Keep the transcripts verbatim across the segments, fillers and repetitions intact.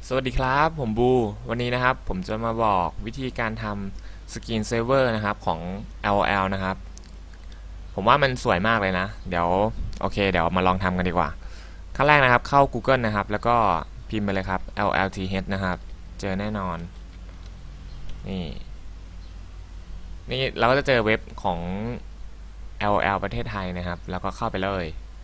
สวัสดีครับผมบูวันนี้นะครับผมจะมาบอกวิธีการทำสกรีนเซเวอร์นะครับของ แอล แอล นะครับผมว่ามันสวยมากเลยนะเดี๋ยวโอเคเดี๋ยวมาลองทำกันดีกว่าขั้นแรกนะครับเข้า Google นะครับแล้วก็พิมพ์ไปเลยครับ แอล แอล ที เอช นะครับเจอแน่นอนนี่นี่เราก็จะเจอเว็บของ แอล แอล ประเทศไทยนะครับแล้วก็เข้าไปเลย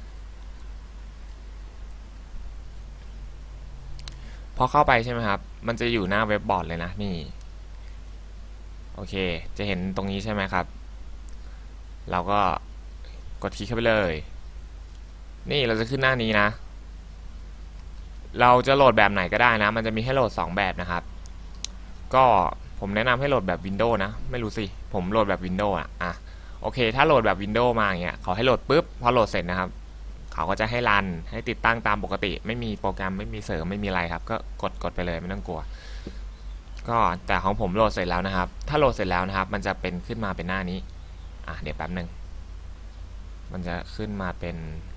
พอเข้าไปใช่ไหมครับมันจะอยู่หน้าเว็บบอร์ดเลยนะนี่โอเคจะเห็นตรงนี้ใช่ไหมครับเราก็กดคลิกเข้าไปเลยนี่เราจะขึ้นหน้านี้นะเราจะโหลดแบบไหนก็ได้นะมันจะมีให้โหลดสองแบบนะครับก็ผมแนะนำให้โหลดแบบ Windows นะไม่รู้สิผมโหลดแบบ Windows อ่ะอ่ะโอเคถ้าโหลดแบบ Windows มาอย่างเงี้ยเขาให้โหลดปุ๊บพอโหลดเสร็จนะครับเขาก็จะให้รันให้ติดตั้งตามปกติไม่มีโปรแกรมไม่มีเสริมไม่มีอะไรครับก็กดกดไปเลยไม่ต้องกลัวก็แต่ของผมโหลดเสร็จแล้วนะครับถ้าโหลดเสร็จแล้วนะครับมันจะเป็นขึ้นมาเป็นหน้านี้อ่ะเดี๋ยวแป๊บหนึ่งมันจะขึ้นมาเป็น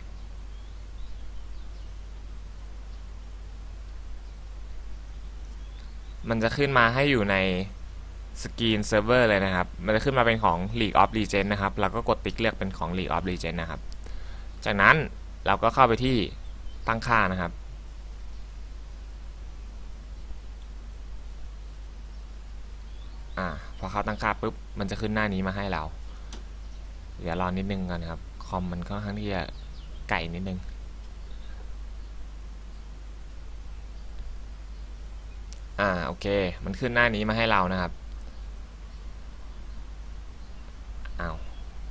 มันจะขึ้นมาให้อยู่ในสกรีนเซิร์ฟเวอร์เลยนะครับมันจะขึ้นมาเป็นของ League of Legends นะครับเราก็กดติ๊กเลือกเป็นของ League of Legends นะครับจากนั้นเราก็เข้าไปที่ตั้งค่านะครับอ่าพอเข้าตั้งค่าปุ๊บมันจะขึ้นหน้านี้มาให้เราเดี๋ยวรอนิดนึงก่อนครับคอมมันค่อนข้างที่จะไก่นิดนึงอ่าโอเคมันขึ้นหน้านี้มาให้เรานะครับอ้าว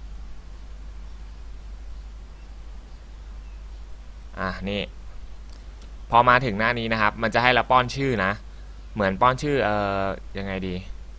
อ่านี่พอมาถึงหน้านี้นะครับมันจะให้เราป้อนชื่อนะเหมือนป้อนชื่อเอ่อยังไงดี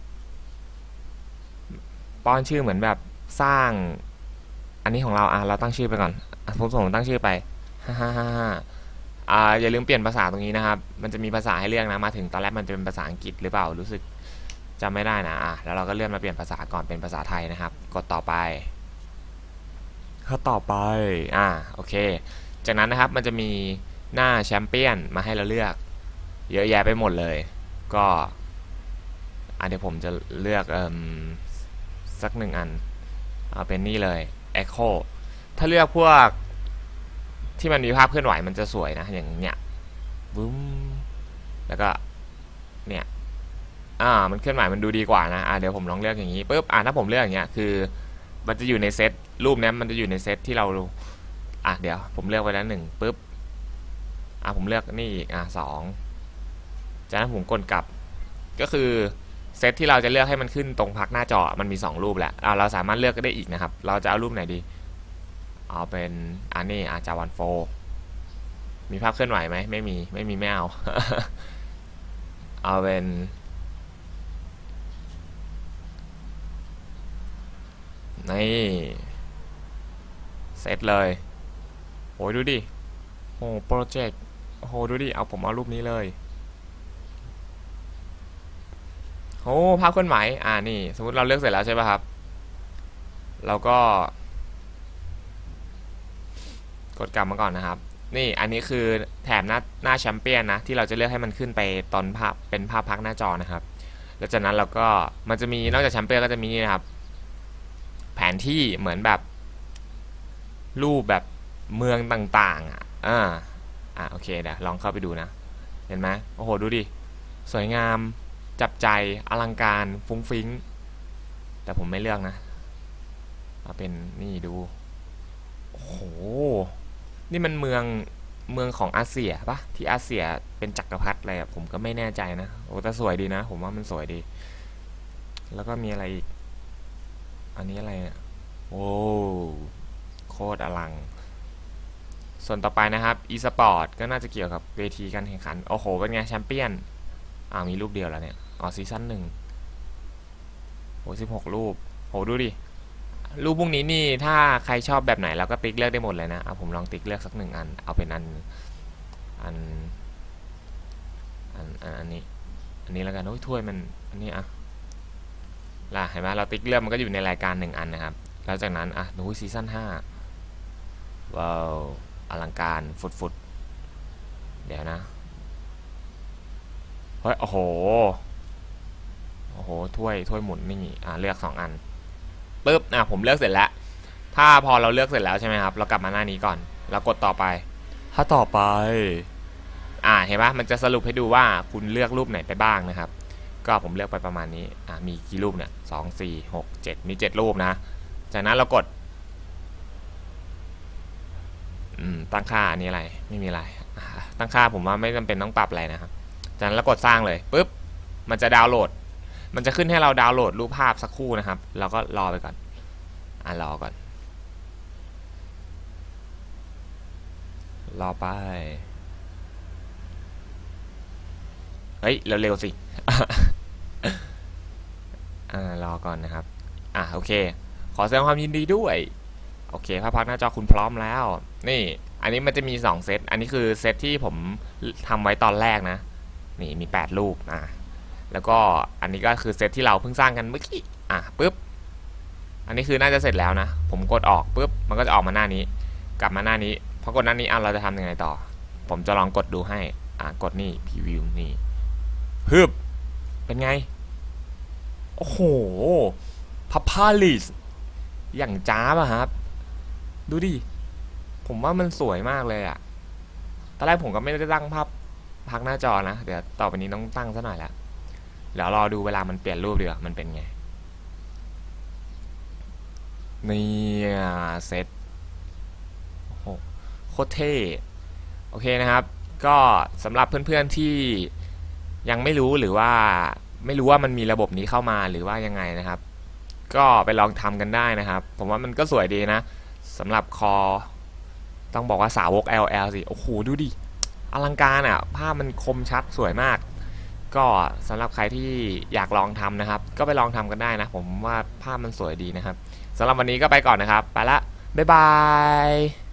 ป้อนชื่อเหมือนแบบสร้างอันนี้ของเราอ่ะเราตั้งชื่อไปก่อนอ่ะผมส่งตั้งชื่อไปฮ่าฮ่าฮ่าฮ่าอ่าอย่าลืมเปลี่ยนภาษาตรงนี้นะครับมันจะมีภาษาให้เลือกนะมาถึงตอนแรกมันจะเป็นภาษาอังกฤษหรือเปล่ารู้สึกจำไม่ได้นะอ่ะแล้วเราก็เลื่อนมาเปลี่ยนภาษาก่อนเป็นภาษาไทยนะครับกดต่อไปก็ต่อไปอ่าโอเคจากนั้นนะครับมันจะมีหน้าแชมเปี้ยนมาให้เราเลือกเยอะแยะไปหมดเลยก็อ่ะเดี๋ยวผมจะเลือกเอ่มสักหนึ่งอันเอาเป็นนี่เลย Echo ถ้าเลือกพวกที่มันมีภาพเคลื่อนไหวมันจะสวยนะอย่างเนี้ยบึ้มแล้วก็เนี่ยอ่ามันเคลื่อนไหวมันดูดีกว่านะอ่าเดี๋ยวผมลองเลือกอย่างนี้ปุ๊บอ่าถ้าผมเลือกอย่างเงี้ยคือมันจะอยู่ในเซตรูปนี้มันจะอยู่ในเซตที่เราอ่ะเดี๋ยวผมเลือกไปแล้วหนึ่งปุ๊บอ่ะผมเลือกนี่อีกอ่ะสองจากนั้นผมกดกลับก็คือเซตที่เราจะเลือกให้มันขึ้นตรงพักหน้าจอมันมีสองรูปแหละอ่าเราสามารถเลือกก็ได้อีกนะครับเราจะเอารูปไหนดีเอาเป็นอันนี้อาจาวันโฟมีภาพเคลื่อนไหวไหมไม่มีไม่มีไม่เอาเอาเป็นนี่เซตเลยโอ้ยดูดิโอ้โปรเจกต์โอ้โหดูดิเอาผมเอารูปนี้เลยโอ้ภาพเคลื่อนไหวอ่านี่สมมติเราเลือกเสร็จแล้วใช่ป่ะครับเราก็กดกลับมาก่อนนะครับนี่อันนี้คือแถบหน้าหน้าแชมเปี้ยนนะที่เราจะเลือกให้มันขึ้นไปตอนภาพเป็นภาพพักหน้าจอนะครับแล้วจากนั้นเราก็มันจะมีนอกจากแชมเปี้ยนก็จะมีนี่นะครับแผนที่เหมือนแบบรูปแบบเมืองต่างๆอ่ะอ่าอ่าโอเคเดี๋ยวลองเข้าไปดูนะเห็นไหมโอ้โหดูดิสวยงามจับใจอลังการฟุ้งฟิ้งแต่ผมไม่เลือกนะเอาเป็นนี่ดูโอ้โหนี่มันเมืองเมืองของอาเซียปะที่อาเซียเป็นจักรพรรดิอะไรอะผมก็ไม่แน่ใจนะโอ้แต่สวยดีนะผมว่ามันสวยดีแล้วก็มีอะไรอีกอันนี้อะไรอะโอ้โคตรอลังส่วนต่อไปนะครับ e สปอร์ตก็น่าจะเกี่ยวกับเวทีการแข่งขันโอ้โหเป็นไงแชมเปี้ยนอ่ามีรูปเดียวแล้วเนี่ยอ๋อซีซั่นหนึ่งโอ้สิบหกรูปโหดูดิรูปพวกนี้นี่ถ้าใครชอบแบบไหนเราก็ติ๊กเลือกได้หมดเลยนะเอาผมลองติ๊กเลือกสักหนึ่งอันเอาเป็นอันอันอันอันอันนี้อันนี้แล้วกันโอ้ยถ้วยมันอันนี้อ่ะล่ะเห็นไหมเราติ๊กเลือกมันก็อยู่ในรายการหนึ่งอันนะครับแล้วจากนั้นอ่ะดูซีซั่นห้าว้าวอลังการฟุดๆเดี๋ยวนะฮ้ยโอ้โหโอ้โหถ้วยถ้วยหมุนนี่อ่าเลือกสองอันปึ๊บอ่ะผมเลือกเสร็จแล้วถ้าพอเราเลือกเสร็จแล้วใช่ไหมครับเรากลับมาหน้านี้ก่อนแล้วกดต่อไปถ้าต่อไปอ่าเห็นปะมันจะสรุปให้ดูว่าคุณเลือกรูปไหนไปบ้างนะครับก็ผมเลือกไปประมาณนี้อ่ามีกี่รูปเนี่ยสองสี่หกเจ็ดมีเจ็ดรูปนะจากนั้นเรากดอืมตั้งค่านี่อะไรไม่มีอะไรตั้งค่าผมว่าไม่จำเป็นต้องปรับอะไรนะครับจากนั้นเรากดสร้างเลยปุ๊บมันจะดาวน์โหลดมันจะขึ้นให้เราดาวน์โหลดรูปภาพสักครู่นะครับเราก็รอไปก่อนอ่ารอก่อนรอไปเฮ้ยเร็วๆสิ อ่ารอก่อนนะครับอ่ะโอเคขอแสดงความยินดีด้วยโอเคภาพพักหน้าจอคุณพร้อมแล้วนี่อันนี้มันจะมีสองเซตอันนี้คือเซตที่ผมทำไว้ตอนแรกนะนี่มีแปดรูปอ่ะแล้วก็อันนี้ก็คือเซตที่เราเพิ่งสร้างกันเมื่อกี้อ่ะปุ๊บอันนี้คือน่าจะเสร็จแล้วนะผมกดออกปุ๊บมันก็จะออกมาหน้านี้กลับมาหน้านี้พอกดหน้านี้อ่ะเราจะทำยังไงต่อผมจะลองกดดูให้อ่ะกดนี่พรีวิวนี่ฮึบเป็นไงโอ้โหพับพาลิสอย่างจ้าป่ะครับดูดิผมว่ามันสวยมากเลยอะตอนแรกผมก็ไม่ได้ตั้งภาพพักหน้าจอนะเดี๋ยวต่อไปนี้ต้องตั้งซะหน่อยแล้วเดี๋ยวรอดูเวลามันเปลี่ยนรูปดีกว่ามันเป็นไงนี่เซตโอ้โหโคตรเท่โอเคนะครับก็สำหรับเพื่อนๆที่ยังไม่รู้หรือว่าไม่รู้ว่ามันมีระบบนี้เข้ามาหรือว่ายังไงนะครับก็ไปลองทำกันได้นะครับผมว่ามันก็สวยดีนะสำหรับคอต้องบอกว่าสาวก แอล แอล สิโอ้โหดูดิอลังการอ่ะภาพมันคมชัดสวยมากก็สำหรับใครที่อยากลองทำนะครับก็ไปลองทำกันได้นะผมว่าภาพมันสวยดีนะครับสำหรับวันนี้ก็ไปก่อนนะครับไปละบ๊ายบาย